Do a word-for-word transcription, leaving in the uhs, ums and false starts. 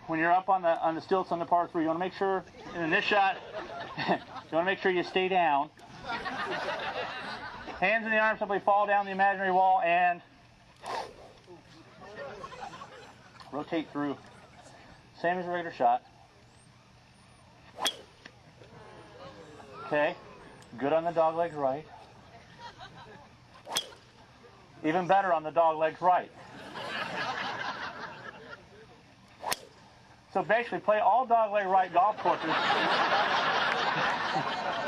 when you're up on the on the stilts on the par three, you want to make sure in this shot, you want to make sure you stay down. Hands in the arms, simply fall down the imaginary wall and rotate through. Same as a regular shot. Okay, good on the dog legs right. Even better on the dog legs right. So basically play all dog leg right golf courses